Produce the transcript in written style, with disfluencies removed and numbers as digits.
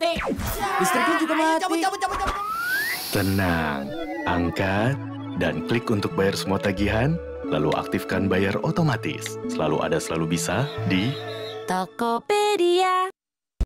mati. Listriknya juga mati. Cabut. Tenang, angkat dan klik untuk bayar semua tagihan, lalu aktifkan bayar otomatis. Selalu ada, selalu bisa di Tokopedia.